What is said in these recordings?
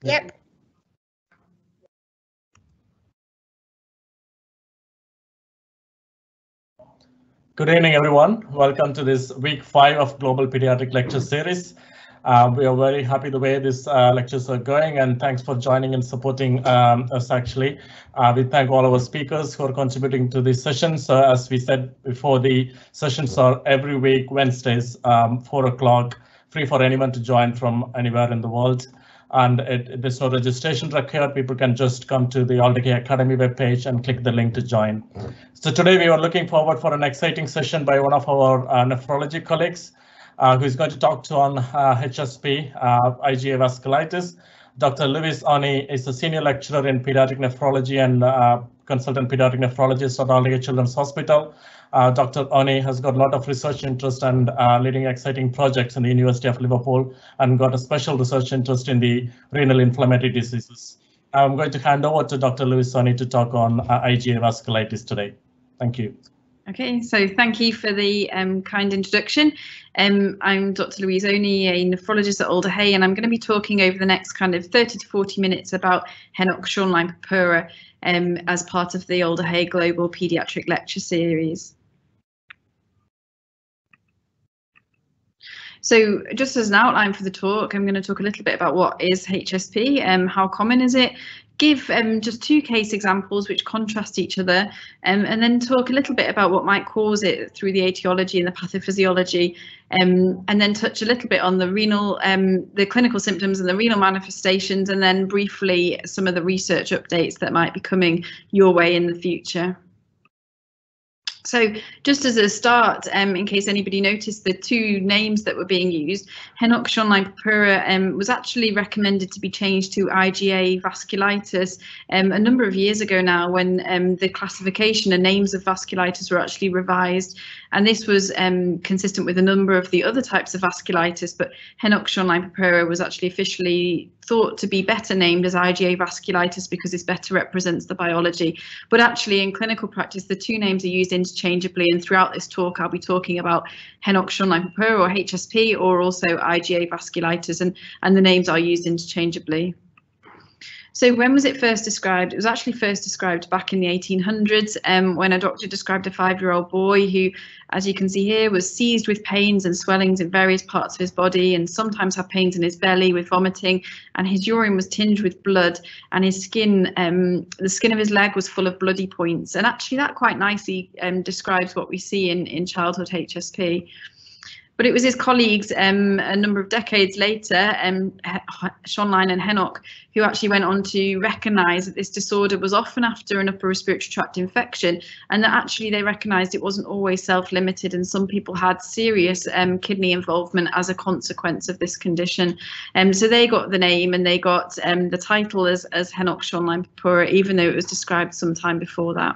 Yep. Good evening, everyone. Welcome to this week 5 of Global Pediatric Lecture Series. We are very happy the way these lectures are going, and thanks for joining and supporting us actually. We thank all our speakers who are contributing to these sessions. As we said before, the sessions are every week, Wednesdays, 4 o'clock, free for anyone to join from anywhere in the world. And there's no registration required. People can just come to the AlterCare Academy webpage and click the link to join. So today we are looking forward for an exciting session by one of our nephrology colleagues who is going to talk on HSP, IgA vasculitis. Dr. Lewis Oni is a senior lecturer in pediatric nephrology and consultant pediatric nephrologist at AlterCare Children's Hospital. Dr. Oni has got a lot of research interest and leading exciting projects in the University of Liverpool and got a special research interest in the renal inflammatory diseases. I'm going to hand over to Dr. Lewis Oni to talk on IgA vasculitis today. Thank you. Okay, so thank you for the kind introduction. I'm Dr. Louise Oni, a nephrologist at Alder Hey, and I'm going to be talking over the next kind of 30 to 40 minutes about Henoch-Schönlein purpura as part of the Alder Hey Global Pediatric Lecture Series. So just as an outline for the talk, I'm going to talk a little bit about what is HSP, how common is it, give just 2 case examples which contrast each other, and then talk a little bit about what might cause it through the etiology and the pathophysiology, and then touch a little bit on the renal, the clinical symptoms and the renal manifestations, and then briefly some of the research updates that might be coming your way in the future. So just as a start, in case anybody noticed the 2 names that were being used, Henoch-Schönlein purpura was actually recommended to be changed to IgA vasculitis a number of years ago now, when the classification and names of vasculitis were actually revised. And this was consistent with a number of the other types of vasculitis, but Henoch-Schönlein purpura was actually officially thought to be better named as IgA vasculitis because this better represents the biology. But actually in clinical practice, the 2 names are used interchangeably, and throughout this talk I'll be talking about Henoch-Schönlein purpura or HSP, or also IgA vasculitis, and the names are used interchangeably. So when was it first described? It was actually first described back in the 1800s when a doctor described a 5-year-old boy who, as you can see here, was seized with pains and swellings in various parts of his body, and sometimes had pains in his belly with vomiting, and his urine was tinged with blood, and his skin, the skin of his leg was full of bloody points. And actually that quite nicely describes what we see in childhood HSP. But it was his colleagues a number of decades later, Schönlein and Henoch, who actually went on to recognise that this disorder was often after an upper respiratory tract infection, and that actually they recognised it wasn't always self-limited, and some people had serious kidney involvement as a consequence of this condition. So they got the name, and they got the title as Henoch-Schönlein purpura, even though it was described some time before that.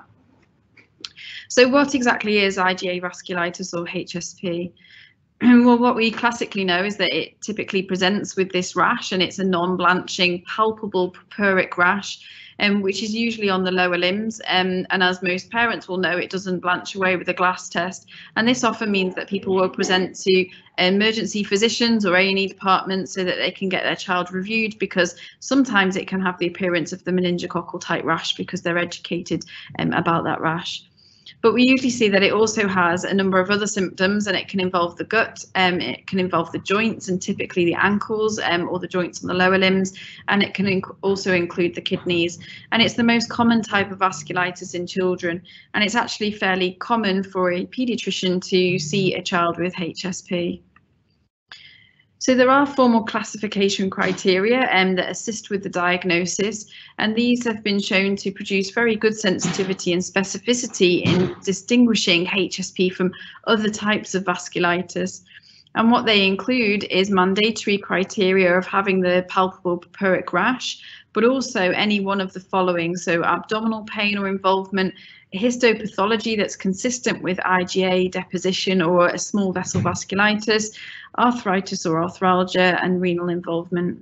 So what exactly is IgA vasculitis or HSP? Well, what we classically know is that it typically presents with this rash, and it's a non-blanching, palpable purpuric rash, which is usually on the lower limbs. And as most parents will know, it doesn't blanch away with a glass test. And this often means that people will present to emergency physicians or A&E departments so that they can get their child reviewed, because sometimes it can have the appearance of the meningococcal type rash because they're educated about that rash. But we usually see that it also has a number of other symptoms, and it can involve the gut, it can involve the joints, and typically the ankles or the joints on the lower limbs, and it can also include the kidneys. And it's the most common type of vasculitis in children, and it's actually fairly common for a paediatrician to see a child with HSP. So there are formal classification criteria that assist with the diagnosis, and these have been shown to produce very good sensitivity and specificity in distinguishing HSP from other types of vasculitis. And what they include is mandatory criteria of having the palpable purpuric rash, but also any one of the following: so abdominal pain or involvement, histopathology that's consistent with IgA deposition or a small vessel vasculitis, arthritis or arthralgia, and renal involvement.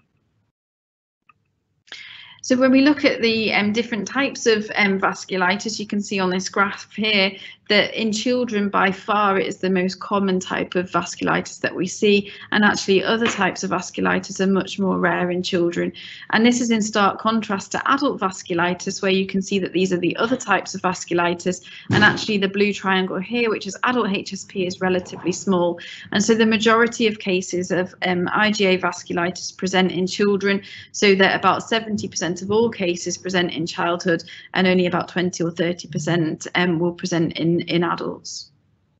So when we look at the different types of vasculitis, you can see on this graph here that in children by far it is the most common type of vasculitis that we see, and actually other types of vasculitis are much more rare in children. And this is in stark contrast to adult vasculitis, where you can see that these are the other types of vasculitis, and actually the blue triangle here, which is adult HSP, is relatively small. And so the majority of cases of IgA vasculitis present in children, so that about 70% of all cases present in childhood, and only about 20 or 30% will present in adults.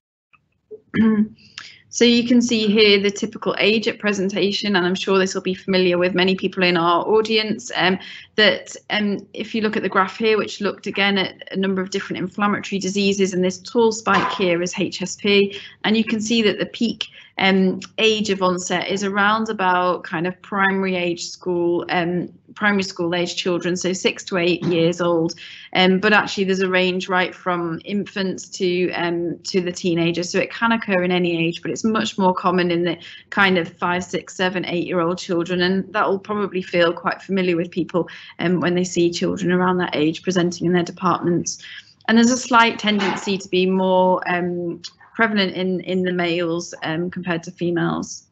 So you can see here the typical age at presentation, and I'm sure this will be familiar with many people in our audience, that if you look at the graph here, which looked again at a number of different inflammatory diseases, and this tall spike here is HSP, and you can see that the peak age of onset is around about kind of primary school age children, so 6 to 8 years old, but actually there's a range right from infants to the teenagers, so it can occur in any age, but it's much more common in the kind of 5, 6, 7, 8-year-old children, and that will probably feel quite familiar with people when they see children around that age presenting in their departments. And there's a slight tendency to be more prevalent in the males compared to females.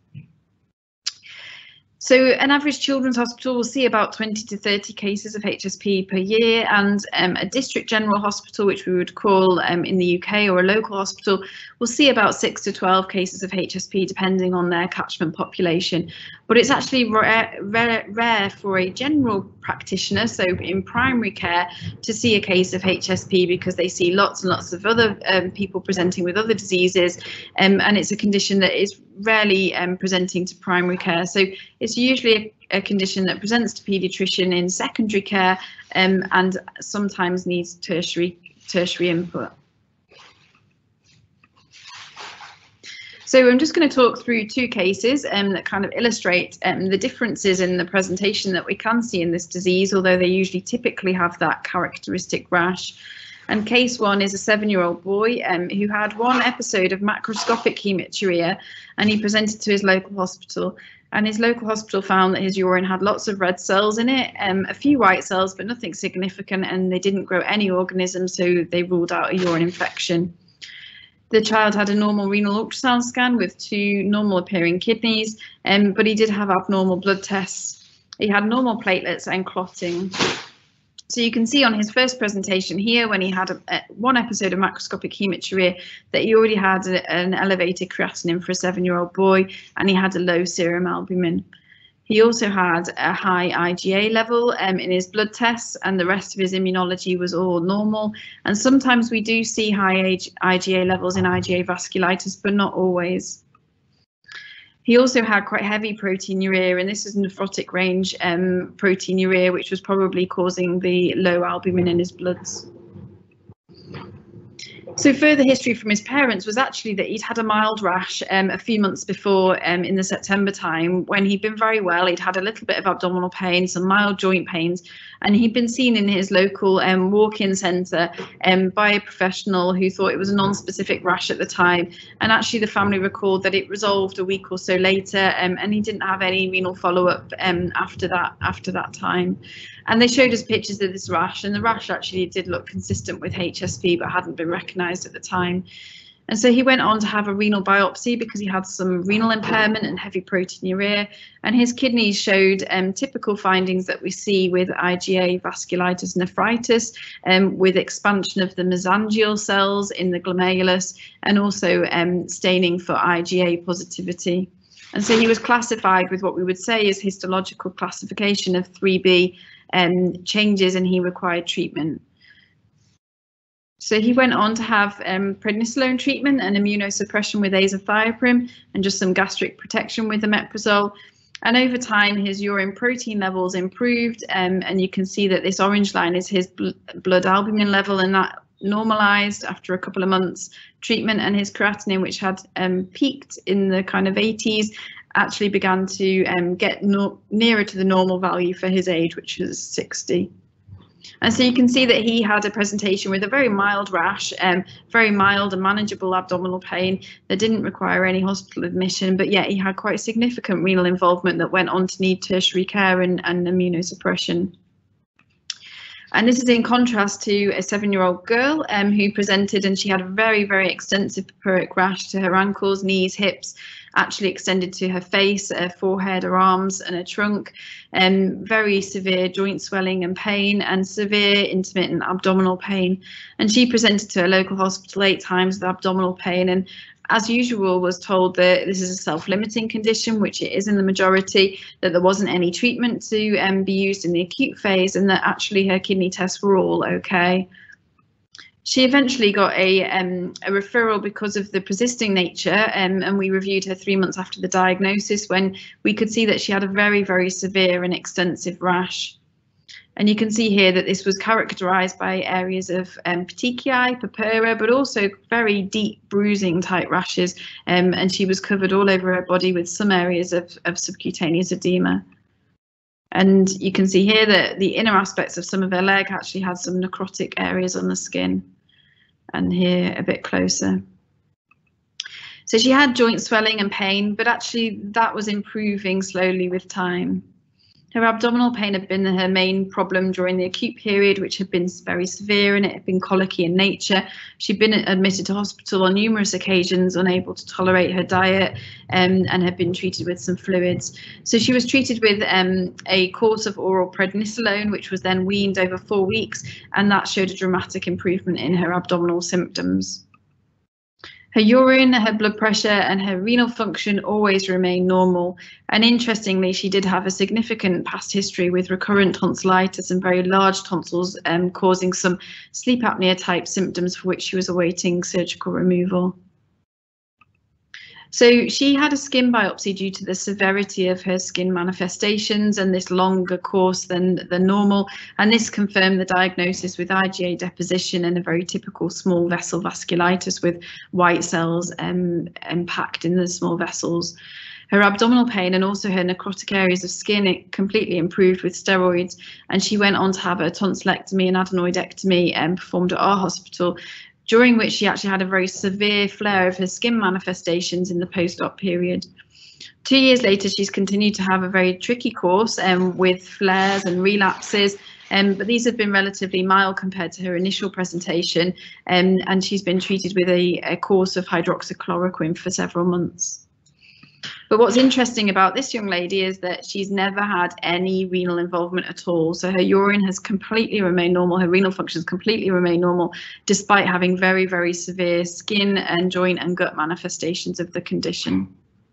So an average children's hospital will see about 20 to 30 cases of HSP per year, and a district general hospital, which we would call in the UK, or a local hospital, will see about 6 to 12 cases of HSP depending on their catchment population. But it's actually rare for a general practitioner, so in primary care, to see a case of HSP, because they see lots and lots of other people presenting with other diseases, and it's a condition that is rarely presenting to primary care. So it's usually a condition that presents to paediatrician in secondary care, and sometimes needs tertiary input. So I'm just going to talk through 2 cases that kind of illustrate the differences in the presentation that we can see in this disease, although they usually typically have that characteristic rash. And case 1 is a 7-year-old boy who had 1 episode of macroscopic hematuria, and he presented to his local hospital. And his local hospital found that his urine had lots of red cells in it, a few white cells, but nothing significant, and they didn't grow any organisms, so they ruled out a urine infection. The child had a normal renal ultrasound scan with 2 normal appearing kidneys, but he did have abnormal blood tests. He had normal platelets and clotting. So you can see on his first presentation here, when he had 1 episode of macroscopic hematuria, that he already had an elevated creatinine for a 7-year-old boy, and he had a low serum albumin. He also had a high IgA level in his blood tests, and the rest of his immunology was all normal. And sometimes we do see high IgA levels in IgA vasculitis, but not always. He also had quite heavy proteinuria, and this is nephrotic range proteinuria, which was probably causing the low albumin in his bloods. So further history from his parents was actually that he'd had a mild rash a few months before in the September time, when he'd been very well. He'd had a little bit of abdominal pain, some mild joint pains, and he'd been seen in his local walk-in centre by a professional who thought it was a non-specific rash at the time. And actually the family recalled that it resolved a week or so later, and he didn't have any renal follow-up after that time. And they showed us pictures of this rash, and the rash actually did look consistent with HSP, but hadn't been recognised at the time. And so he went on to have a renal biopsy because he had some renal impairment and heavy proteinuria, and his kidneys showed typical findings that we see with IgA vasculitis nephritis, with expansion of the mesangial cells in the glomerulus, and also staining for IgA positivity. And so he was classified with what we would say is histological classification of 3B changes, and he required treatment. So he went on to have prednisolone treatment and immunosuppression with azathioprine, and just some gastric protection with omeprazole. And over time, his urine protein levels improved, and you can see that this orange line is his blood albumin level, and that normalized after a couple of months treatment, and his creatinine, which had peaked in the kind of 80s, actually began to get nearer to the normal value for his age, which was 60. And so you can see that he had a presentation with a very mild rash, very mild and manageable abdominal pain that didn't require any hospital admission, but yet he had quite significant renal involvement that went on to need tertiary care and immunosuppression. And this is in contrast to a 7-year-old girl who presented, and she had a very, very extensive purpuric rash to her ankles, knees, hips, actually extended to her face, her forehead, her arms and her trunk, very severe joint swelling and pain and severe intermittent abdominal pain. And she presented to a local hospital 8 times with abdominal pain, and as usual was told that this is a self-limiting condition, which it is in the majority, that there wasn't any treatment to be used in the acute phase, and that actually her kidney tests were all okay. She eventually got a referral because of the persisting nature, and we reviewed her 3 months after the diagnosis, when we could see that she had a very, very severe and extensive rash. And you can see here that this was characterized by areas of petechiae, purpura, but also very deep bruising type rashes, and she was covered all over her body with some areas of subcutaneous edema. And you can see here that the inner aspects of some of her leg actually had some necrotic areas on the skin. And here a bit closer. So she had joint swelling and pain, but actually that was improving slowly with time. Her abdominal pain had been her main problem during the acute period, which had been very severe, and it had been colicky in nature. She'd been admitted to hospital on numerous occasions, unable to tolerate her diet, and had been treated with some fluids. So she was treated with a course of oral prednisolone, which was then weaned over 4 weeks, and that showed a dramatic improvement in her abdominal symptoms. Her urine, her blood pressure and her renal function always remained normal. And interestingly, she did have a significant past history with recurrent tonsillitis and very large tonsils, causing some sleep apnea type symptoms for which she was awaiting surgical removal. So she had a skin biopsy due to the severity of her skin manifestations and this longer course than normal, and this confirmed the diagnosis with IgA deposition and a very typical small vessel vasculitis with white cells packed in the small vessels. Her abdominal pain and also her necrotic areas of skin, it completely improved with steroids, and she went on to have a tonsillectomy and adenoidectomy performed at our hospital, during which she actually had a very severe flare of her skin manifestations in the post-op period. 2 years later, she's continued to have a very tricky course with flares and relapses, but these have been relatively mild compared to her initial presentation, and she's been treated with a course of hydroxychloroquine for several months. But what's interesting about this young lady is that she's never had any renal involvement at all. So her urine has completely remained normal, her renal functions completely remain normal, despite having very, very severe skin and joint and gut manifestations of the condition.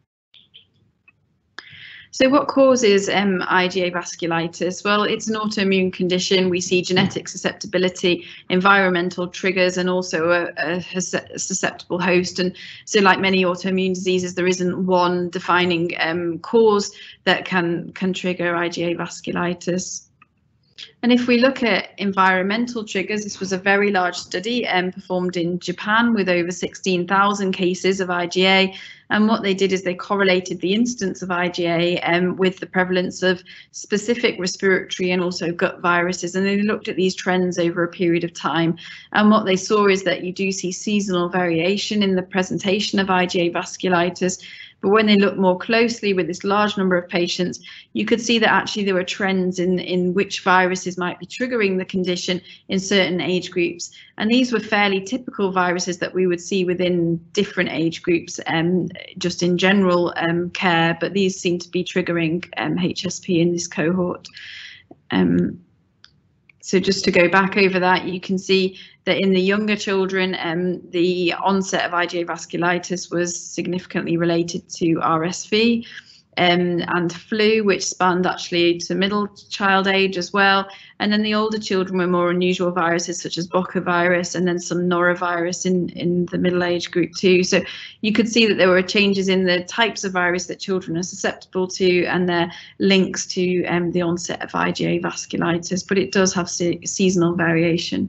So what causes IgA vasculitis? Well, it's an autoimmune condition. We see genetic susceptibility, environmental triggers, and also a susceptible host. And so like many autoimmune diseases, there isn't one defining cause that can trigger IgA vasculitis. And if we look at environmental triggers, this was a very large study performed in Japan with over 16,000 cases of IgA. And what they did is they correlated the incidence of IgA with the prevalence of specific respiratory and also gut viruses. And they looked at these trends over a period of time. And what they saw is that you do see seasonal variation in the presentation of IgA vasculitis. But when they looked more closely with this large number of patients, you could see that actually there were trends in which viruses might be triggering the condition in certain age groups. And these were fairly typical viruses that we would see within different age groups, just in general care, but these seem to be triggering HSP in this cohort. So just to go back over that, you can see that in the younger children, the onset of IgA vasculitis was significantly related to RSV and flu, which spanned actually to middle child age as well. And then the older children were more unusual viruses such as bocavirus and then some norovirus in the middle age group too. So you could see that there were changes in the types of virus that children are susceptible to and their links to the onset of IgA vasculitis, but it does have seasonal variation.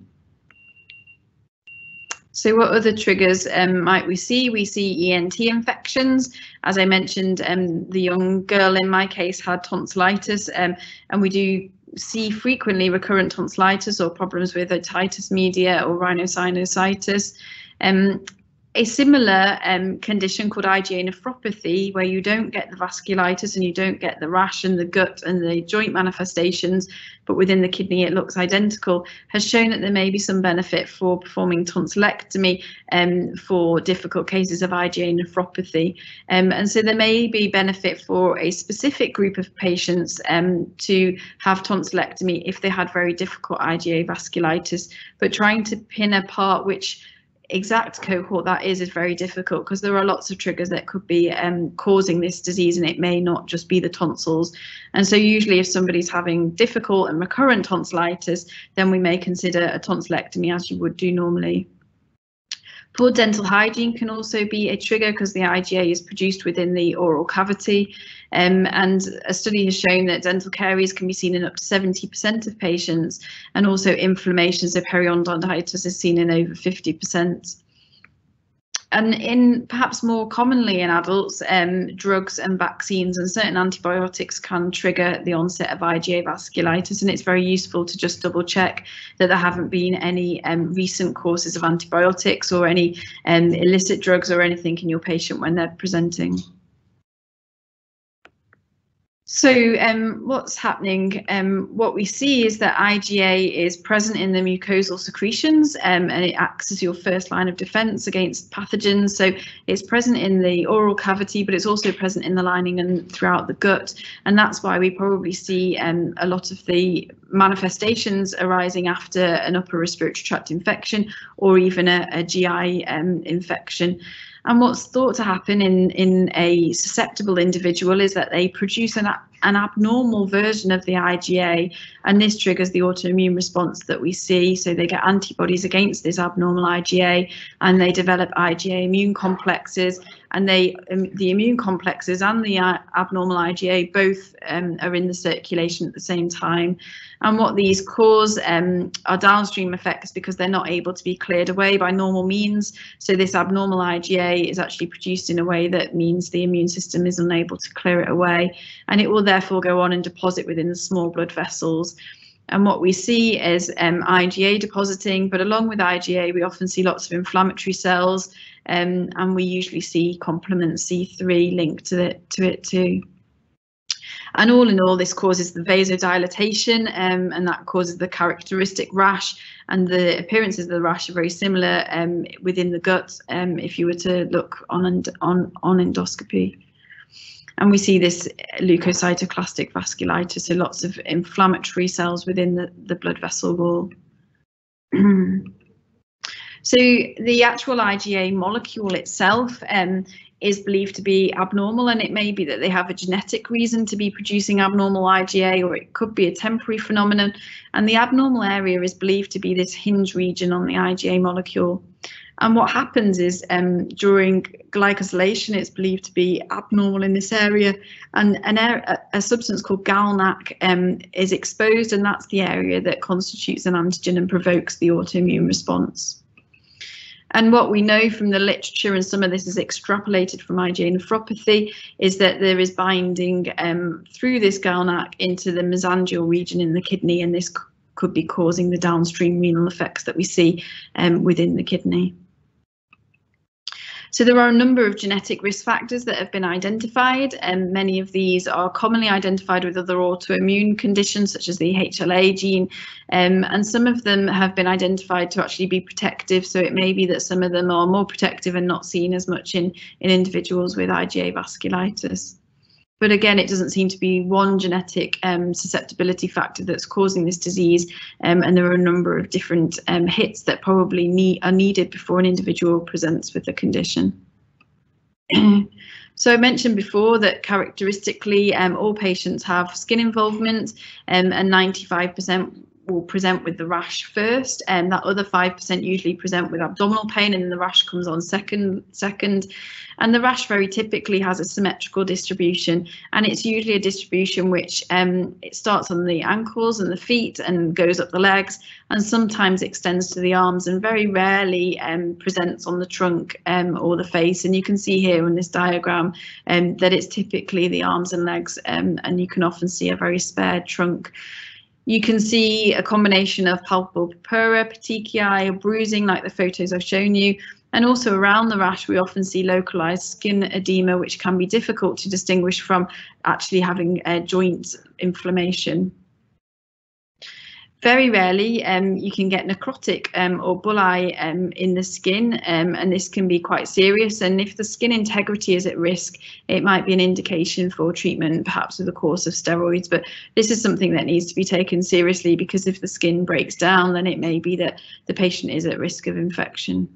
So what other triggers might we see? We see ENT infections. As I mentioned, the young girl in my case had tonsillitis, and we do see frequently recurrent tonsillitis or problems with otitis media or rhinosinusitis. a similar condition called IgA nephropathy, where you don't get the vasculitis and you don't get the rash and the gut and the joint manifestations, but within the kidney it looks identical, has shown that there may be some benefit for performing tonsillectomy for difficult cases of IgA nephropathy. And so there may be benefit for a specific group of patients to have tonsillectomy if they had very difficult IgA vasculitis, but trying to pin apart which exact cohort that is very difficult, because there are lots of triggers that could be causing this disease, and it may not just be the tonsils. And so usually if somebody's having difficult and recurrent tonsillitis, then we may consider a tonsillectomy as you would do normally. Poor dental hygiene can also be a trigger because the IgA is produced within the oral cavity. And a study has shown that dental caries can be seen in up to 70% of patients, and also inflammation, so periodontitis, is seen in over 50%. And in perhaps more commonly in adults, drugs and vaccines and certain antibiotics can trigger the onset of IgA vasculitis, and it's very useful to just double check that there haven't been any recent courses of antibiotics or any illicit drugs or anything in your patient when they're presenting. So what's happening? What we see is that IgA is present in the mucosal secretions, and it acts as your first line of defense against pathogens. So it's present in the oral cavity, but it's also present in the lining and throughout the gut. And that's why we probably see a lot of the manifestations arising after an upper respiratory tract infection or even a GI infection. And what's thought to happen in a susceptible individual is that they produce an abnormal version of the IgA, and this triggers the autoimmune response that we see. So they get antibodies against this abnormal IgA, and they develop IgA immune complexes, and the immune complexes and the abnormal IgA both are in the circulation at the same time. And what these cause are downstream effects because they're not able to be cleared away by normal means. So this abnormal IgA is actually produced in a way that means the immune system is unable to clear it away, and it will therefore go on and deposit within the small blood vessels. And what we see is IgA depositing, but along with IgA, we often see lots of inflammatory cells, and we usually see complement C3 linked to it too. And all in all, this causes the vasodilatation, and that causes the characteristic rash, and the appearances of the rash are very similar within the gut if you were to look on endoscopy. And we see this leukocytoclastic vasculitis, so lots of inflammatory cells within the blood vessel wall. So the actual IgA molecule itself is believed to be abnormal, and it may be that they have a genetic reason to be producing abnormal IgA, or it could be a temporary phenomenon. And the abnormal area is believed to be this hinge region on the IgA molecule. And what happens is during glycosylation, it's believed to be abnormal in this area, and a substance called GalNAc is exposed, and that's the area that constitutes an antigen and provokes the autoimmune response. And what we know from the literature, and some of this is extrapolated from IgA nephropathy, is that there is binding through this GalNAc into the mesangial region in the kidney, and this could be causing the downstream renal effects that we see within the kidney. So there are a number of genetic risk factors that have been identified, and many of these are commonly identified with other autoimmune conditions such as the HLA gene, and some of them have been identified to actually be protective. So it may be that some of them are more protective and not seen as much in individuals with IgA vasculitis. But again, it doesn't seem to be one genetic susceptibility factor that's causing this disease, and there are a number of different hits that probably are needed before an individual presents with the condition. So I mentioned before that characteristically all patients have skin involvement, and 95% will present with the rash first, and that other 5% usually present with abdominal pain, and then the rash comes on second. And the rash very typically has a symmetrical distribution, and it's usually a distribution which it starts on the ankles and the feet and goes up the legs, and sometimes extends to the arms, and very rarely presents on the trunk or the face. And you can see here in this diagram that it's typically the arms and legs, and you can often see a very spared trunk. You can see a combination of palpable purpura, petechiae, or bruising like the photos I've shown you, And also around the rash, we often see localized skin edema, which can be difficult to distinguish from actually having a joint inflammation. Very rarely you can get necrotic or bullae in the skin, and this can be quite serious. And if the skin integrity is at risk, it might be an indication for treatment, perhaps with a course of steroids. But this is something that needs to be taken seriously, because if the skin breaks down, then it may be that the patient is at risk of infection.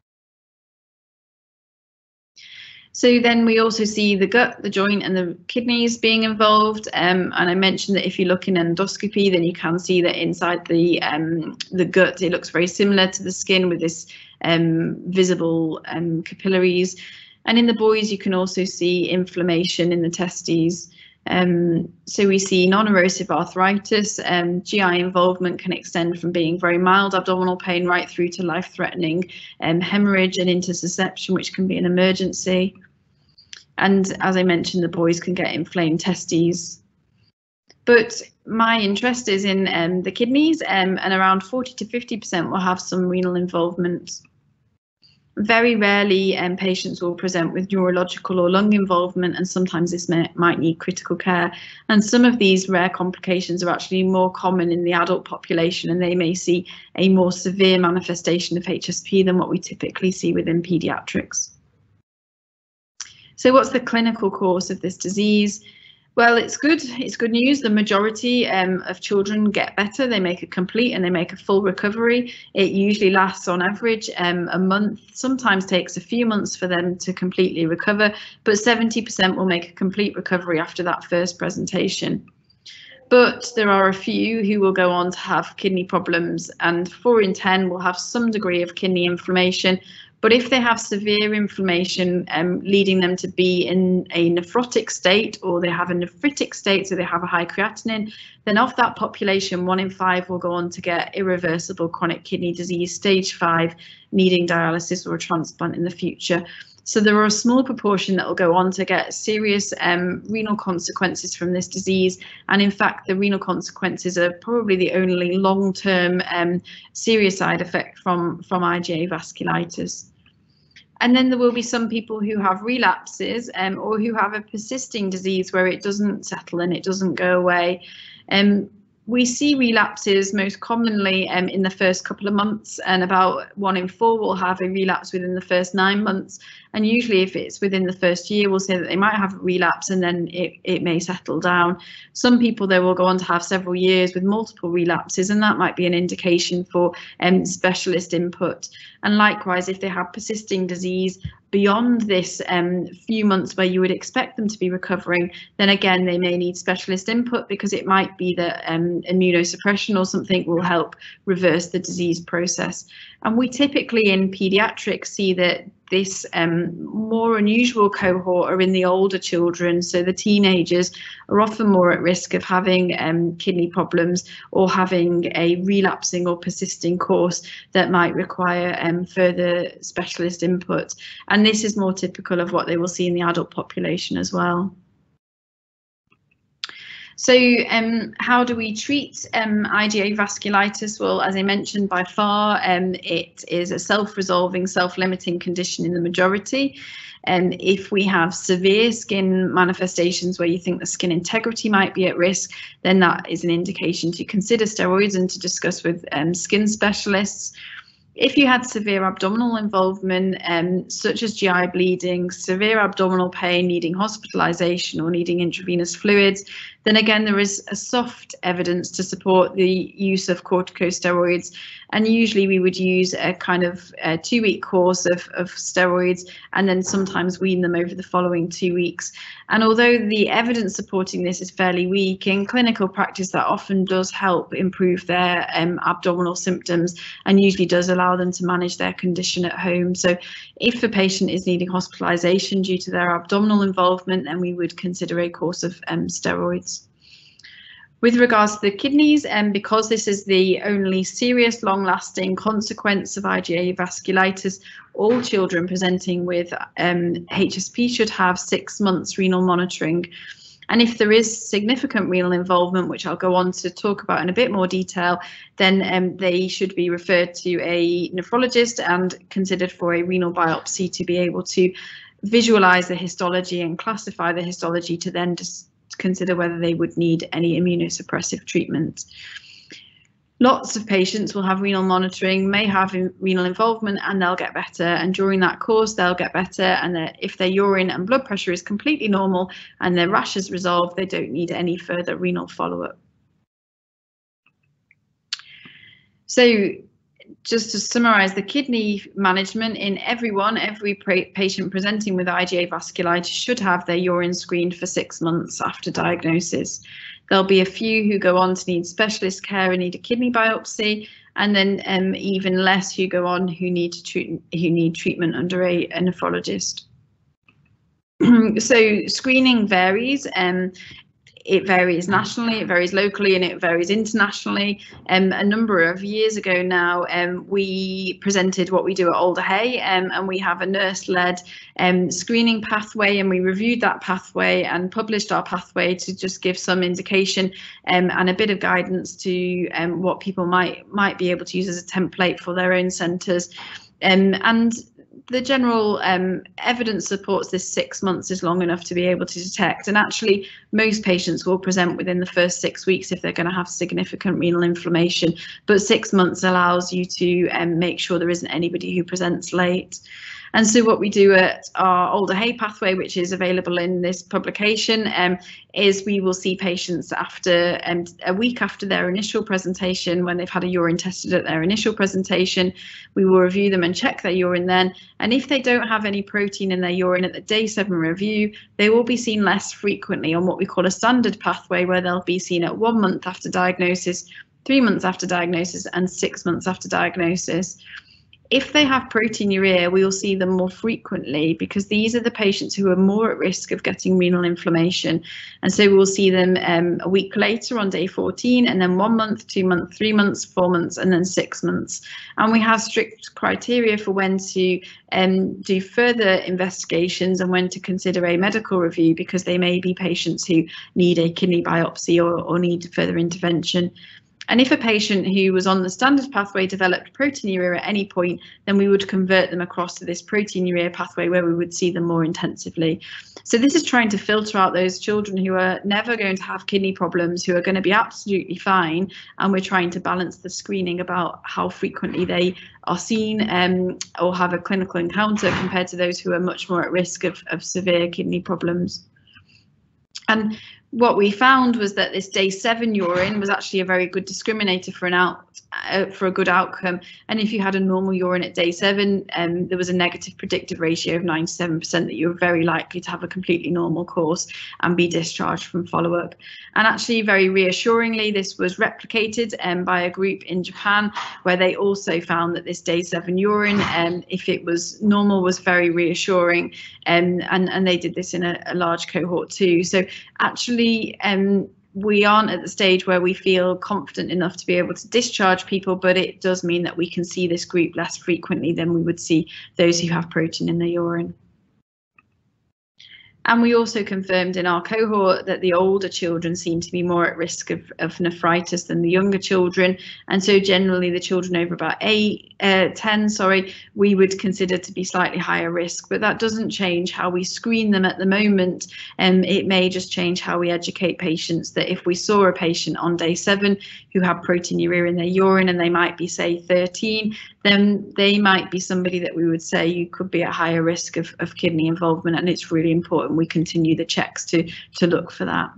So then we also see the gut, the joint and the kidneys being involved. And I mentioned that if you look in endoscopy, then you can see that inside the gut, it looks very similar to the skin with this visible capillaries. And in the boys, you can also see inflammation in the testes. So we see non-erosive arthritis. GI involvement can extend from being very mild abdominal pain right through to life-threatening hemorrhage and intussusception, which can be an emergency. And as I mentioned, the boys can get inflamed testes. But my interest is in the kidneys, and around 40 to 50% will have some renal involvement. Very rarely patients will present with neurological or lung involvement, and sometimes this might need critical care. And some of these rare complications are actually more common in the adult population, and they may see a more severe manifestation of HSP than what we typically see within paediatrics. So what's the clinical course of this disease? Well, it's good news. The majority of children get better. They make a complete and they make a full recovery. It usually lasts on average a month, sometimes takes a few months for them to completely recover, but 70% will make a complete recovery after that first presentation. But there are a few who will go on to have kidney problems, and 4 in 10 will have some degree of kidney inflammation. But if they have severe inflammation leading them to be in a nephrotic state, or they have a nephritic state, so they have a high creatinine, then of that population, 1 in 5 will go on to get irreversible chronic kidney disease, stage 5, needing dialysis or a transplant in the future. So there are a small proportion that will go on to get serious renal consequences from this disease. And in fact, the renal consequences are probably the only long-term serious side effect from IgA vasculitis. And then there will be some people who have relapses or who have a persisting disease where it doesn't settle and it doesn't go away. We see relapses most commonly in the first couple of months, and about 1 in 4 will have a relapse within the first 9 months. And usually if it's within the first year, we'll say that they might have a relapse and then it may settle down. Some people, they will go on to have several years with multiple relapses, and that might be an indication for specialist input. And likewise, if they have persisting disease beyond this few months where you would expect them to be recovering, then again, they may need specialist input, because it might be that immunosuppression or something will help reverse the disease process. And we typically in paediatrics see that this more unusual cohort are in the older children, so the teenagers are often more at risk of having kidney problems or having a relapsing or persisting course that might require further specialist input. And this is more typical of what they will see in the adult population as well. So how do we treat IgA vasculitis? Well, as I mentioned, by far it is a self-resolving, self-limiting condition in the majority. And if we have severe skin manifestations where you think the skin integrity might be at risk, then that is an indication to consider steroids and to discuss with skin specialists. If you had severe abdominal involvement, such as GI bleeding, severe abdominal pain needing hospitalization or needing intravenous fluids, then again, there is a soft evidence to support the use of corticosteroids. And usually we would use a kind of 2-week course of steroids and then sometimes wean them over the following 2 weeks. And although the evidence supporting this is fairly weak, in clinical practice that often does help improve their abdominal symptoms and usually does allow them to manage their condition at home. So if a patient is needing hospitalization due to their abdominal involvement, then we would consider a course of steroids. With regards to the kidneys, because this is the only serious long-lasting consequence of IgA vasculitis, all children presenting with HSP should have 6 months renal monitoring. And if there is significant renal involvement, which I'll go on to talk about in a bit more detail, then they should be referred to a nephrologist and considered for a renal biopsy to be able to visualize the histology and classify the histology to then just consider whether they would need any immunosuppressive treatment. Lots of patients will have renal monitoring, may have renal involvement, and they'll get better. And during that course, they'll get better. And if their urine and blood pressure is completely normal and their rash is resolved, they don't need any further renal follow-up. So just to summarize the kidney management in everyone, every patient presenting with IgA vasculitis should have their urine screened for 6 months after diagnosis. There'll be a few who go on to need specialist care and need a kidney biopsy, and then even less who go on who need treatment under a nephrologist. So screening varies. It varies nationally, it varies locally, and it varies internationally. A number of years ago now, we presented what we do at Alder Hey, and we have a nurse-led screening pathway, and we reviewed that pathway and published our pathway to just give some indication and a bit of guidance to what people might be able to use as a template for their own centres. And the general evidence supports this 6 months is long enough to be able to detect, and actually most patients will present within the first 6 weeks if they're going to have significant renal inflammation, but 6 months allows you to make sure there isn't anybody who presents late. And so what we do at our Alder Hey pathway, which is available in this publication, is we will see patients after a week after their initial presentation, when they've had a urine tested at their initial presentation. We will review them and check their urine then. And if they don't have any protein in their urine at the day 7 review, they will be seen less frequently on what we call a standard pathway, where they'll be seen at 1 month after diagnosis, 3 months after diagnosis, and 6 months after diagnosis. If they have proteinuria, we will see them more frequently, because these are the patients who are more at risk of getting renal inflammation. And so we'll see them a week later on day 14, and then 1 month, 2 months, 3 months, 4 months, and then 6 months. And we have strict criteria for when to do further investigations and when to consider a medical review, because they may be patients who need a kidney biopsy or need further intervention. And if a patient who was on the standard pathway developed proteinuria at any point, then we would convert them across to this proteinuria pathway, where we would see them more intensively. So this is trying to filter out those children who are never going to have kidney problems, who are going to be absolutely fine. And we're trying to balance the screening about how frequently they are seen or have a clinical encounter, compared to those who are much more at risk of severe kidney problems. And what we found was that this day 7 urine was actually a very good discriminator for a good outcome. And if you had a normal urine at day 7, there was a negative predictive ratio of 97% that you were very likely to have a completely normal course and be discharged from follow-up. And actually, very reassuringly, this was replicated by a group in Japan, where they also found that this day 7 urine, if it was normal, was very reassuring. And they did this in a large cohort too. So actually, we aren't at the stage where we feel confident enough to be able to discharge people, but it does mean that we can see this group less frequently than we would see those who have protein in their urine. And we also confirmed in our cohort that the older children seem to be more at risk of nephritis than the younger children. And so generally the children over about 10, we would consider to be slightly higher risk, but that doesn't change how we screen them at the moment. It may just change how we educate patients, that if we saw a patient on day 7 who had proteinuria in their urine and they might be, say, 13, then they might be somebody that we would say you could be at higher risk of kidney involvement, and it's really important we continue the checks to look for that.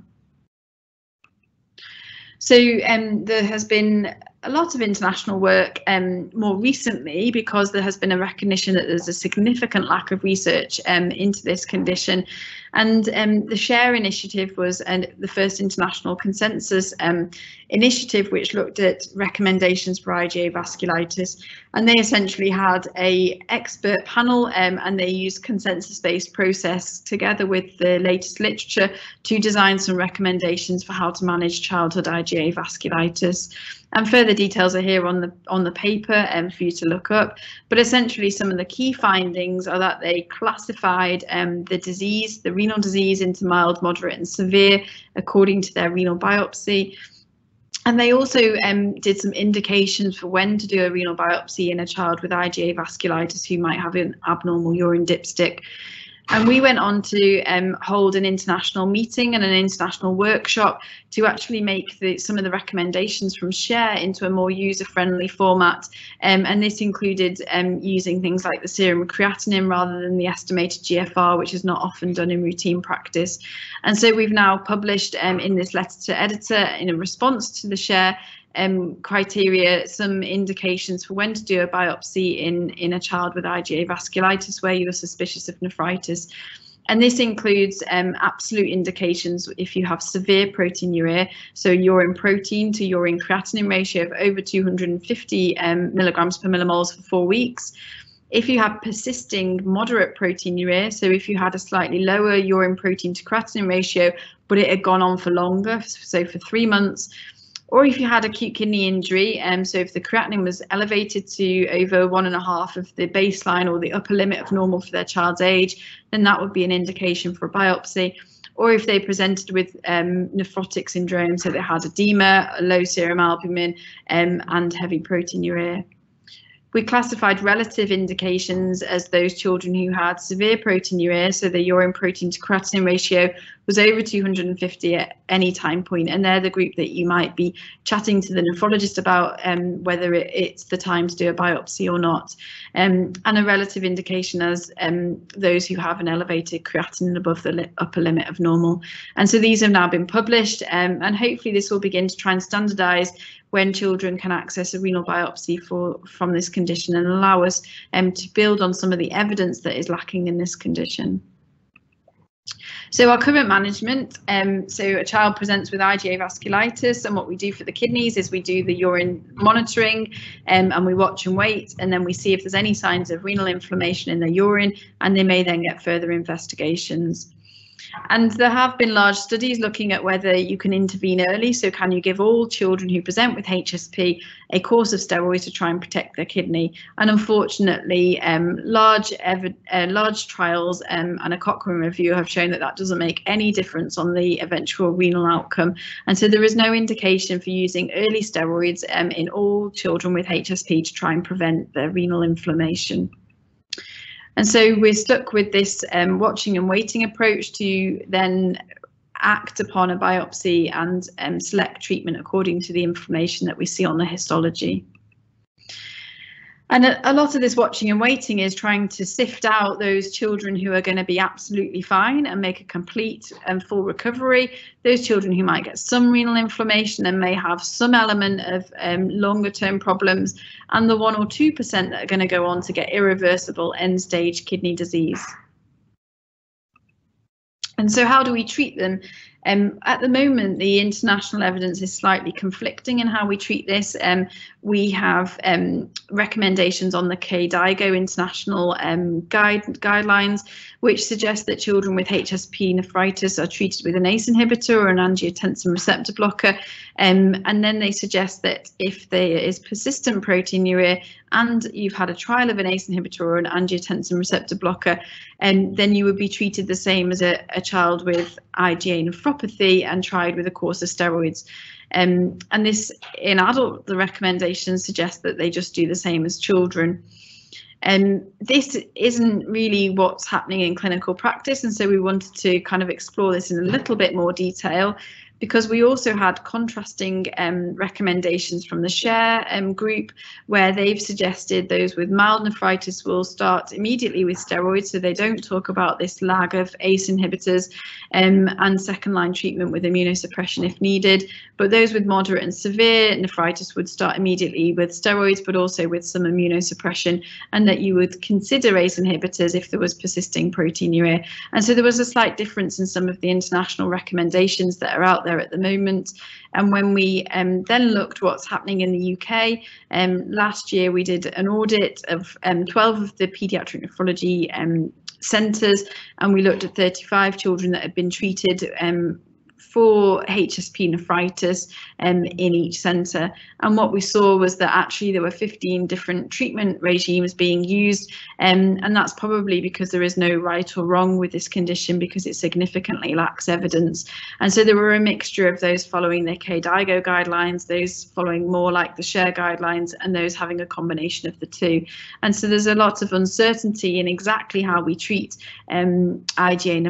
So there has been a lot of international work more recently, because there has been a recognition that there's a significant lack of research into this condition. And the SHARE initiative was the first international consensus initiative which looked at recommendations for IgA vasculitis. And they essentially had an expert panel and they used consensus-based process together with the latest literature to design some recommendations for how to manage childhood IgA vasculitis. And further Further details are here on the paper for you to look up, but essentially some of the key findings are that they classified the renal disease into mild, moderate and severe according to their renal biopsy. And they also did some indications for when to do a renal biopsy in a child with IgA vasculitis who might have an abnormal urine dipstick. And we went on to hold an international meeting and an international workshop to actually make some of the recommendations from SHARE into a more user-friendly format. And this included using things like the serum creatinine rather than the estimated GFR, which is not often done in routine practice. And so we've now published in this letter to editor, in a response to the SHARE criteria, some indications for when to do a biopsy in a child with IgA vasculitis where you're suspicious of nephritis. And this includes absolute indications if you have severe proteinuria, so urine protein to urine creatinine ratio of over 250 milligrams per millimoles for 4 weeks. If you have persisting moderate proteinuria, so if you had a slightly lower urine protein to creatinine ratio, but it had gone on for longer, so for 3 months, or if you had acute kidney injury, so if the creatinine was elevated to over 1.5 of the baseline or the upper limit of normal for their child's age, then that would be an indication for a biopsy. Or if they presented with nephrotic syndrome, so they had edema, a low serum albumin, and heavy proteinuria. We classified relative indications as those children who had severe proteinuria, so the urine protein to creatinine ratio was over 250 at any time point, and they're the group that you might be chatting to the nephrologist about whether it's the time to do a biopsy or not, and a relative indication as those who have an elevated creatinine above the upper limit of normal. And so these have now been published, and hopefully this will begin to try and standardise when children can access a renal biopsy from this condition and allow us to build on some of the evidence that is lacking in this condition. So our current management, so a child presents with IgA vasculitis, and what we do for the kidneys is we do the urine monitoring and we watch and wait, and then we see if there's any signs of renal inflammation in the urine, and they may then get further investigations. And there have been large studies looking at whether you can intervene early. So can you give all children who present with HSP a course of steroids to try and protect their kidney? And unfortunately, large trials and a Cochrane review have shown that that doesn't make any difference on the eventual renal outcome. And so there is no indication for using early steroids in all children with HSP to try and prevent their renal inflammation. And so we're stuck with this watching and waiting approach to then act upon a biopsy and select treatment according to the information that we see on the histology. And a lot of this watching and waiting is trying to sift out those children who are going to be absolutely fine and make a complete and full recovery, those children who might get some renal inflammation and may have some element of longer term problems, and the 1 or 2% that are going to go on to get irreversible end stage kidney disease. And so how do we treat them? At the moment, the international evidence is slightly conflicting in how we treat this. We have recommendations on the KDIGO international guidelines, which suggest that children with HSP nephritis are treated with an ACE inhibitor or an angiotensin receptor blocker. And then they suggest that if there is persistent proteinuria and you've had a trial of an ACE inhibitor or an angiotensin receptor blocker, then you would be treated the same as a child with IgA nephropathy and tried with a course of steroids. And this, in adult, the recommendations suggest that they just do the same as children. And this isn't really what's happening in clinical practice, and so we wanted to kind of explore this in a little bit more detail, because we also had contrasting recommendations from the SHARE group, where they've suggested those with mild nephritis will start immediately with steroids, so they don't talk about this lag of ACE inhibitors and second line treatment with immunosuppression if needed. But those with moderate and severe nephritis would start immediately with steroids, but also with some immunosuppression, and that you would consider ACE inhibitors if there was persisting proteinuria. And so there was a slight difference in some of the international recommendations that are out there at the moment. And when we then looked what's happening in the UK, last year we did an audit of 12 of the paediatric nephrology centres, and we looked at 35 children that had been treated for HSP nephritis in each centre. And what we saw was that actually there were 15 different treatment regimes being used, and that's probably because there is no right or wrong with this condition, because it significantly lacks evidence. And so there were a mixture of those following the KDIGO guidelines, those following more like the SHARE guidelines, and those having a combination of the two. And so there's a lot of uncertainty in exactly how we treat IgA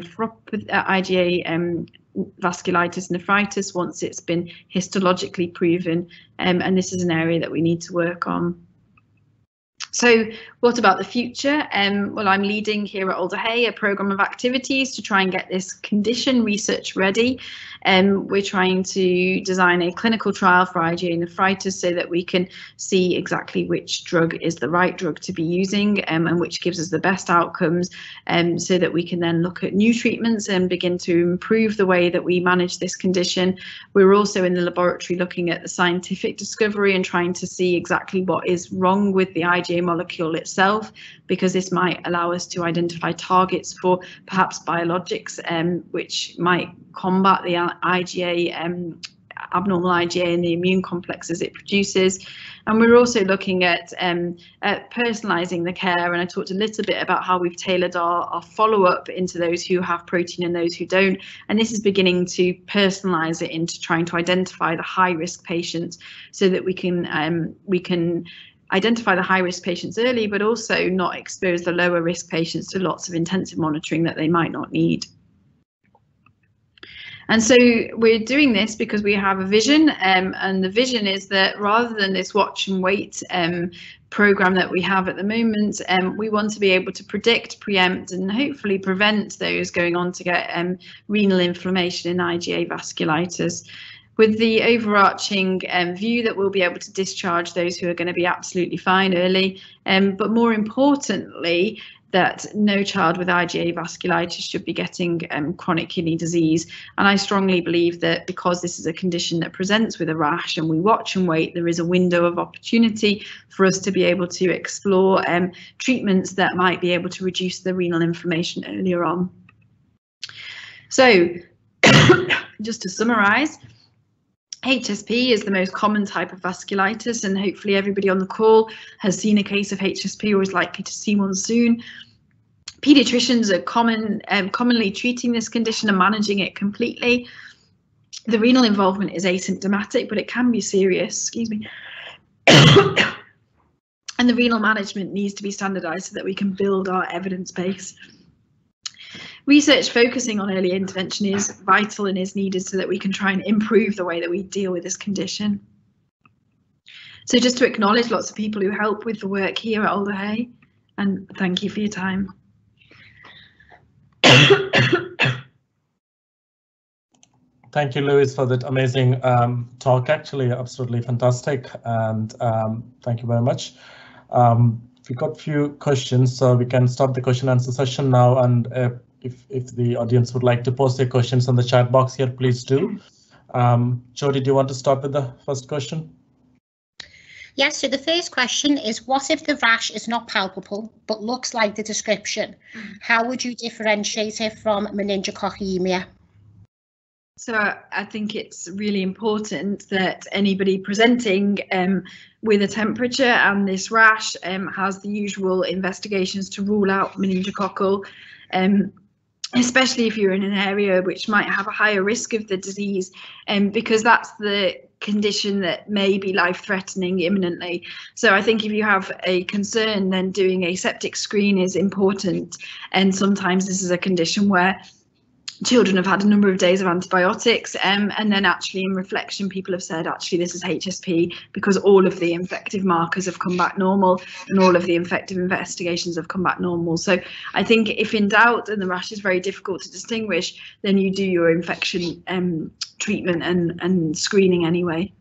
vasculitis nephritis once it's been histologically proven, and this is an area that we need to work on. So what about the future? Well, I'm leading here at Alder Hey a programme of activities to try and get this condition research ready. We're trying to design a clinical trial for IgA nephritis so that we can see exactly which drug is the right drug to be using, and which gives us the best outcomes, so that we can then look at new treatments and begin to improve the way that we manage this condition. We're also in the laboratory looking at the scientific discovery and trying to see exactly what is wrong with the IgA molecule itself, because this might allow us to identify targets for perhaps biologics which might combat the IgA, abnormal IgA and the immune complexes it produces. And we're also looking at personalising the care, and I talked a little bit about how we've tailored our follow-up into those who have protein and those who don't, and this is beginning to personalise it into trying to identify the high-risk patients, so that we can identify the high-risk patients early, but also not expose the lower-risk patients to lots of intensive monitoring that they might not need. And so we're doing this because we have a vision, and the vision is that rather than this watch and wait programme that we have at the moment, we want to be able to predict, preempt and hopefully prevent those going on to get renal inflammation in IgA vasculitis, with the overarching view that we'll be able to discharge those who are going to be absolutely fine early, but more importantly, that no child with IgA vasculitis should be getting chronic kidney disease. And I strongly believe that because this is a condition that presents with a rash and we watch and wait, there is a window of opportunity for us to be able to explore treatments that might be able to reduce the renal inflammation earlier on. So just to summarise, HSP is the most common type of vasculitis, and hopefully everybody on the call has seen a case of HSP or is likely to see one soon. Paediatricians are commonly treating this condition and managing it completely. The renal involvement is asymptomatic, but it can be serious, excuse me. And the renal management needs to be standardised so that we can build our evidence base. Research focusing on early intervention is vital and is needed so that we can try and improve the way that we deal with this condition. So just to acknowledge lots of people who help with the work here at Alder Hey, and thank you for your time. Thank you, Louise, for that amazing talk. Actually, absolutely fantastic, and thank you very much. We got a few questions, so we can start the question and answer session now. And if the audience would like to post their questions on the chat box here, please do. Jody, do you want to start with the first question? Yes, so the first question is, what if the rash is not palpable but looks like the description? How would you differentiate it from meningococcemia? So I think it's really important that anybody presenting with a temperature and this rash has the usual investigations to rule out meningococcal, especially if you're in an area which might have a higher risk of the disease, because that's the condition that may be life-threatening imminently. So I think if you have a concern, then doing a septic screen is important. And sometimes this is a condition where children have had a number of days of antibiotics, and then actually in reflection people have said actually this is HSP because all of the infective markers have come back normal and all of the infective investigations have come back normal. So I think if in doubt and the rash is very difficult to distinguish, then you do your infection treatment and screening anyway.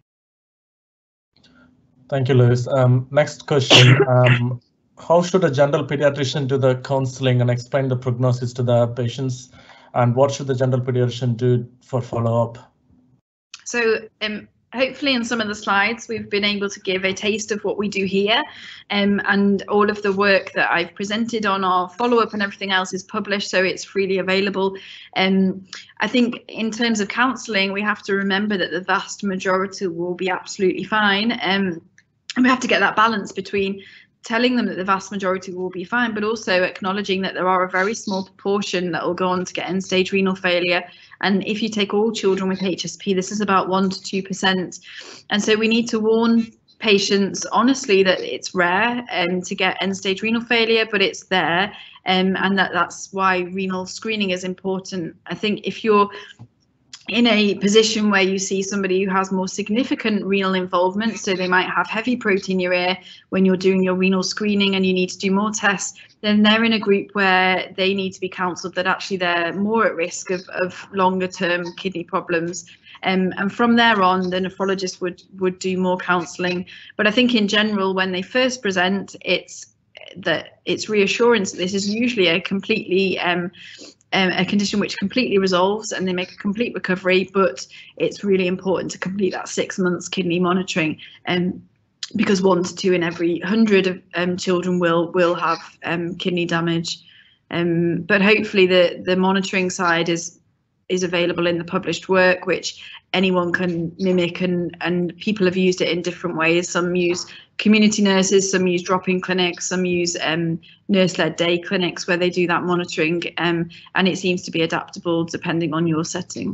Thank you, Louise. Next question. How should a general pediatrician do the counseling and explain the prognosis to the patients? And what should the general pediatrician do for follow-up? So hopefully in some of the slides we've been able to give a taste of what we do here, and all of the work that I've presented on our follow-up and everything else is published, so it's freely available. I think in terms of counselling, we have to remember that the vast majority will be absolutely fine, and we have to get that balance between telling them that the vast majority will be fine, but also acknowledging that there are a very small proportion that will go on to get end-stage renal failure. And if you take all children with HSP, this is about 1 to 2%. And so we need to warn patients honestly that it's rare to get end-stage renal failure, but it's there, and that's why renal screening is important. I think if you're in a position where you see somebody who has more significant renal involvement, so they might have heavy proteinuria when you're doing your renal screening and you need to do more tests, then they're in a group where they need to be counselled that actually they're more at risk of longer term kidney problems. And from there on, the nephrologist would do more counselling. But I think in general, when they first present, it's reassurance that this is usually a completely a condition which completely resolves and they make a complete recovery, but it's really important to complete that 6 months kidney monitoring, because 1 to 2 in every 100 of children will have kidney damage. But hopefully the monitoring side is available in the published work, which anyone can mimic, and people have used it in different ways. Some use community nurses, some use drop-in clinics, some use nurse-led day clinics where they do that monitoring, and it seems to be adaptable depending on your setting.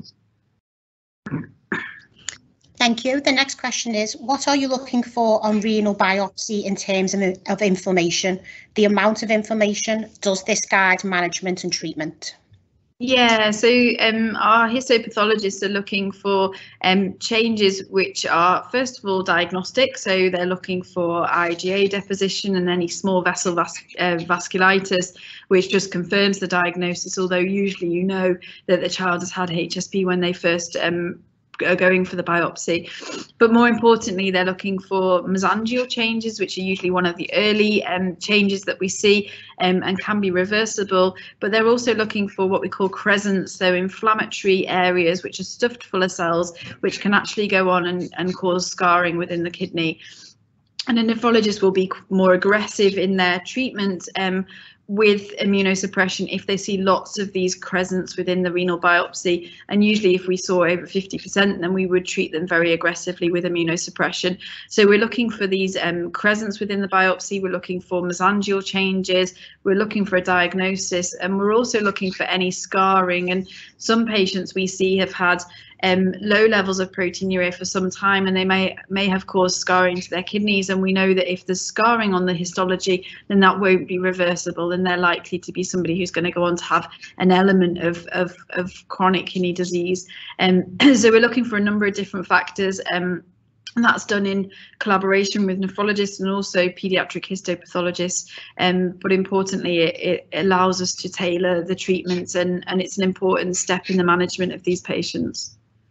Thank you. The next question is, what are you looking for on renal biopsy in terms of information? The amount of information, does this guide management and treatment? Yeah, so our histopathologists are looking for changes which are, first of all, diagnostic. So they're looking for IgA deposition and any small vessel vasculitis, which just confirms the diagnosis, although usually you know that the child has had HSP when they first are going for the biopsy. But more importantly, they're looking for mesangial changes, which are usually one of the early changes that we see, and can be reversible. But they're also looking for what we call crescents, so inflammatory areas which are stuffed full of cells, which can actually go on and cause scarring within the kidney. And a nephrologist will be more aggressive in their treatment with immunosuppression if they see lots of these crescents within the renal biopsy. And usually if we saw over 50%, then we would treat them very aggressively with immunosuppression. So we're looking for these crescents within the biopsy, we're looking for mesangial changes, we're looking for a diagnosis, and we're also looking for any scarring. And some patients we see have had low levels of proteinuria for some time, and they may have caused scarring to their kidneys, and we know that if there's scarring on the histology, then that won't be reversible, and they're likely to be somebody who's going to go on to have an element of chronic kidney disease. So we're looking for a number of different factors, and that's done in collaboration with nephrologists and also paediatric histopathologists. But importantly, it allows us to tailor the treatments, and it's an important step in the management of these patients.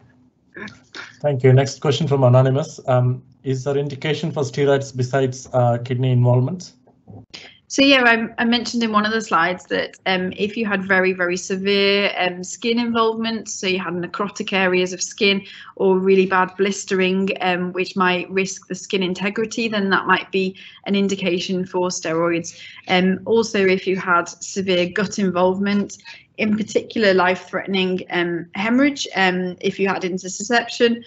Thank you. Next question from Anonymous. Is there indication for steroids besides kidney involvement? So yeah, I mentioned in one of the slides that if you had very, very severe skin involvement, so you had necrotic areas of skin or really bad blistering, which might risk the skin integrity, then that might be an indication for steroids. Also, if you had severe gut involvement, in particular life-threatening hemorrhage, if you had intussusception,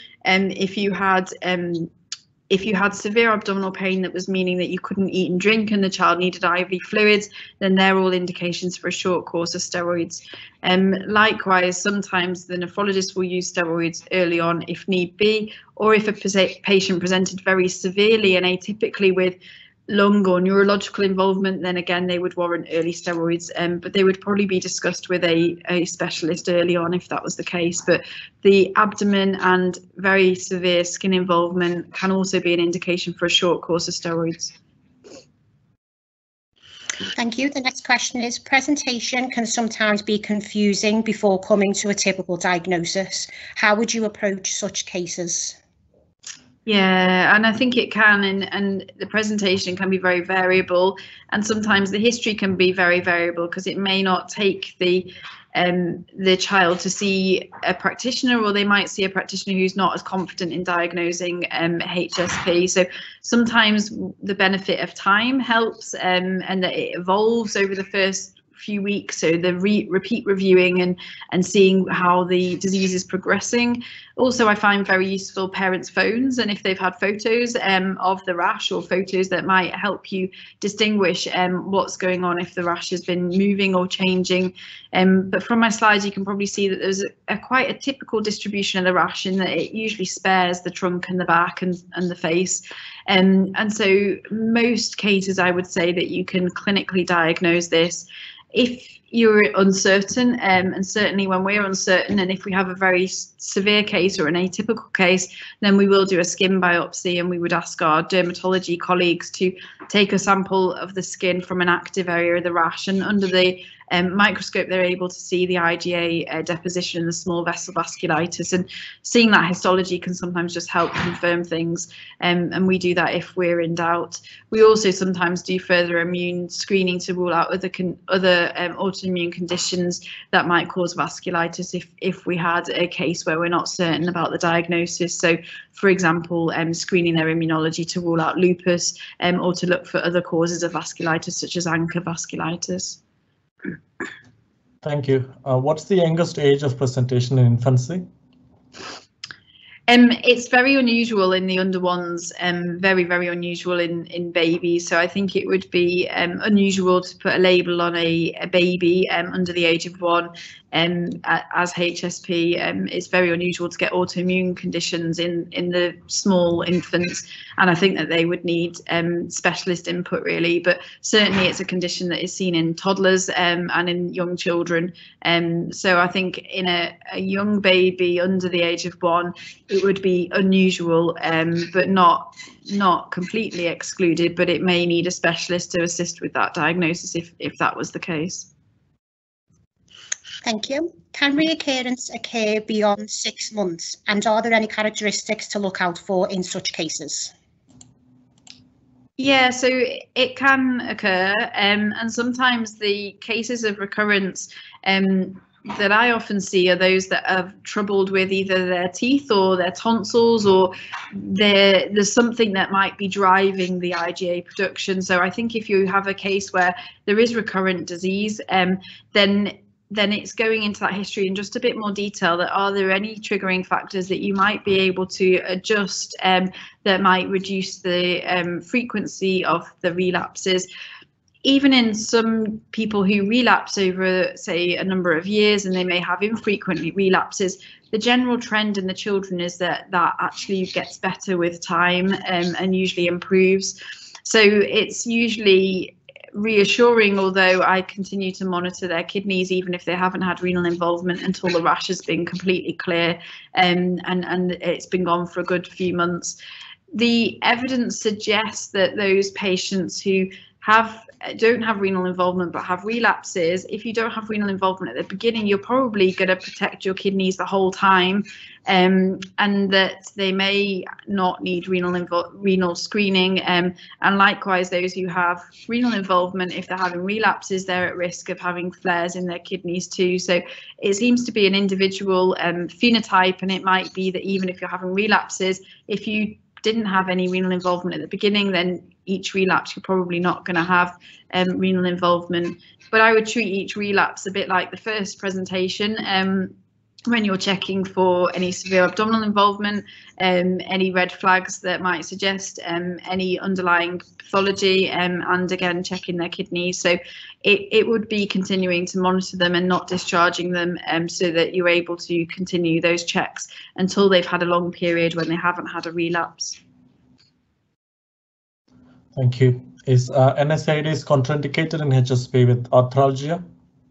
if you had severe abdominal pain that was meaning that you couldn't eat and drink and the child needed IV fluids, then they're all indications for a short course of steroids. Likewise, sometimes the nephrologist will use steroids early on if need be, or if a patient presented very severely and atypically with lung or neurological involvement, then again they would warrant early steroids, but they would probably be discussed with a specialist early on if that was the case. But the abdomen and very severe skin involvement can also be an indication for a short course of steroids. Thank you. The next question is, presentation can sometimes be confusing before coming to a typical diagnosis. How would you approach such cases? Yeah, and I think it can, and the presentation can be very variable, and sometimes the history can be very variable because it may not take the child to see a practitioner, or they might see a practitioner who's not as confident in diagnosing HSP. So sometimes the benefit of time helps, and that it evolves over the first few weeks, so the repeat reviewing and seeing how the disease is progressing. Also, I find very useful parents' phones, and if they've had photos of the rash, or photos that might help you distinguish what's going on, if the rash has been moving or changing. But from my slides, you can probably see that there's quite a typical distribution of the rash, in that it usually spares the trunk and the back and the face. And so most cases, I would say that you can clinically diagnose this. If you're uncertain, and certainly when we're uncertain, and if we have a very severe case or an atypical case, then we will do a skin biopsy, and we would ask our dermatology colleagues to take a sample of the skin from an active area of the rash, and under the microscope they're able to see the IgA deposition and the small vessel vasculitis, and seeing that histology can sometimes just help confirm things, and we do that if we're in doubt. We also sometimes do further immune screening to rule out other autoimmune conditions that might cause vasculitis if we had a case where we're not certain about the diagnosis. So, for example, screening their immunology to rule out lupus, or to look for other causes of vasculitis such as ANCA vasculitis. Thank you. What's the youngest age of presentation in infancy? It's very unusual in the under ones, very, very unusual in babies. So I think it would be unusual to put a label on a baby under the age of 1 as HSP. It's very unusual to get autoimmune conditions in the small infants, and I think that they would need specialist input really, but certainly it's a condition that is seen in toddlers and in young children. So I think in a young baby under the age of 1, it would be unusual, but not completely excluded, but it may need a specialist to assist with that diagnosis if that was the case. Thank you. Can reoccurrence occur beyond 6 months, and are there any characteristics to look out for in such cases? Yeah, so it can occur, and sometimes the cases of recurrence that I often see are those that are troubled with either their teeth or their tonsils, or there's something that might be driving the IgA production. So I think if you have a case where there is recurrent disease, then it's going into that history in just a bit more detail, that are there any triggering factors that you might be able to adjust that might reduce the frequency of the relapses. Even in some people who relapse over, say, a number of years, and they may have infrequent relapses, the general trend in the children is that actually gets better with time, and usually improves. So it's usually reassuring, although I continue to monitor their kidneys even if they haven't had renal involvement until the rash has been completely clear, and it's been gone for a good few months. The evidence suggests that those patients who don't have renal involvement but have relapses, if you don't have renal involvement at the beginning, you're probably going to protect your kidneys the whole time, and that they may not need renal screening, and likewise those who have renal involvement, if they're having relapses, they're at risk of having flares in their kidneys too. So it seems to be an individual phenotype, and it might be that even if you're having relapses, if you didn't have any renal involvement at the beginning, then each relapse you're probably not going to have renal involvement. But I would treat each relapse a bit like the first presentation, when you're checking for any severe abdominal involvement, any red flags that might suggest any underlying pathology, and again checking their kidneys. So it would be continuing to monitor them and not discharging them, so that you're able to continue those checks until they've had a long period when they haven't had a relapse. Thank you. Is NSAIDs contraindicated in HSP with arthralgia?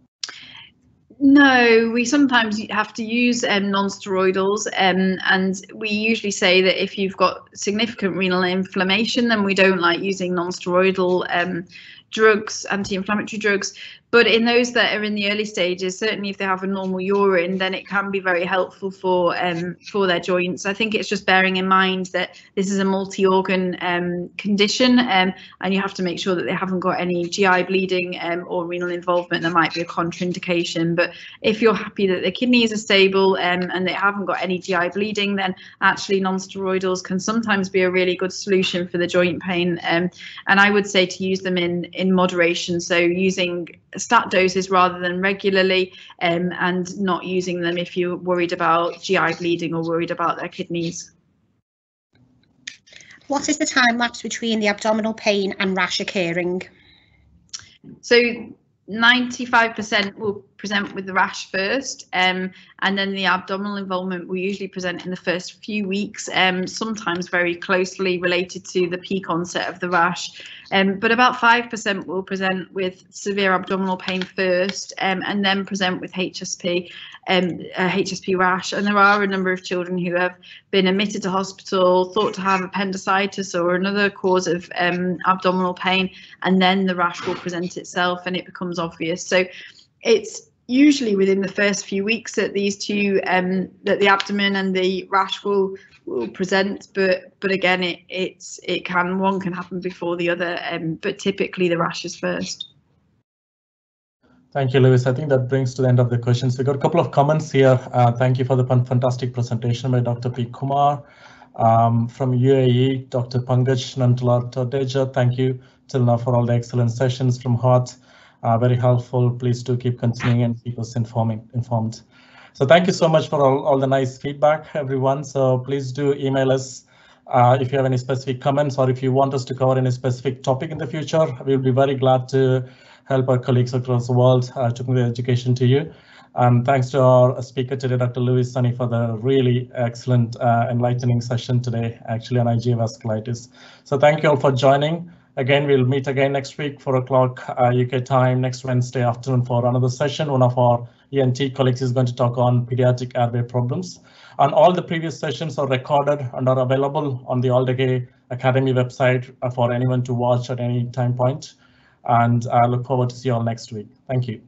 No, we sometimes have to use non-steroidals, and we usually say that if you've got significant renal inflammation, then we don't like using non-steroidal drugs, anti-inflammatory drugs. But in those that are in the early stages, certainly if they have a normal urine, then it can be very helpful for their joints. I think it's just bearing in mind that this is a multi-organ condition, and you have to make sure that they haven't got any GI bleeding or renal involvement. There might be a contraindication, but if you're happy that the kidneys are stable and they haven't got any GI bleeding, then actually non-steroidals can sometimes be a really good solution for the joint pain. And I would say to use them in moderation, so using stat doses rather than regularly, and not using them if you're worried about GI bleeding or worried about their kidneys. What is the time lapse between the abdominal pain and rash occurring? So 95% will present with the rash first, and then the abdominal involvement will usually present in the first few weeks, sometimes very closely related to the peak onset of the rash. But about 5% will present with severe abdominal pain first, and then present with HSP rash. And there are a number of children who have been admitted to hospital, thought to have appendicitis or another cause of abdominal pain, and then the rash will present itself and it becomes obvious. So it's usually within the first few weeks that these two, that the abdomen and the rash will present, but again, one can happen before the other, but typically the rash is first. Thank you, Lewis. I think that brings to the end of the questions. We got a couple of comments here. Thank you for the fantastic presentation by Dr. P. Kumar. From UAE, Dr. Pankaj Nantala Todeja, thank you till now for all the excellent sessions from Hot. Very helpful. Please do keep continuing and keep us informed. So thank you so much for all the nice feedback, everyone. So please do email us if you have any specific comments or if you want us to cover any specific topic in the future. We'll be very glad to help our colleagues across the world to bring the education to you. And thanks to our speaker today, Dr. Lewis Sunny, for the really excellent, enlightening session today, actually on IgA vasculitis. So thank you all for joining. Again, we'll meet again next week, 4 o'clock UK time, next Wednesday afternoon for another session. One of our ENT colleagues is going to talk on pediatric airway problems. And all the previous sessions are recorded and are available on the Alldege Academy website for anyone to watch at any time point. And I look forward to see you all next week. Thank you.